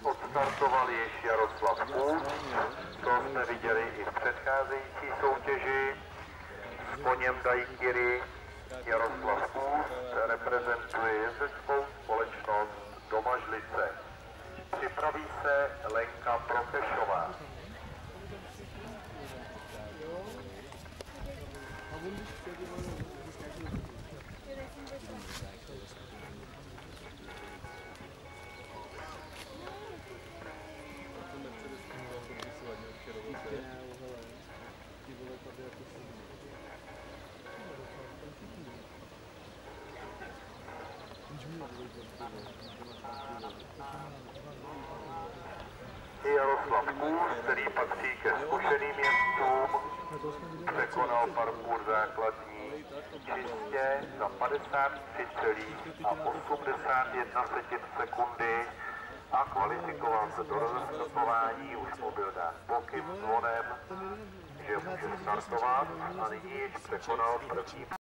Odstartoval již Jaroslav Kůz, to jsme viděli i v předcházející soutěži. Po něm Daiquiri Jaroslav Kůz reprezentuje jezdeckou společnost Domažlice. Připraví se Lenka Prokešová. Jaroslav Kůz, který patří ke zkušeným jezdcům, překonal parkour základní čistě za 53,81 sekundy a kvalifikoval se do rozestartování, už mobil dát pokyn zvonem, že může startovat a nyní již překonal první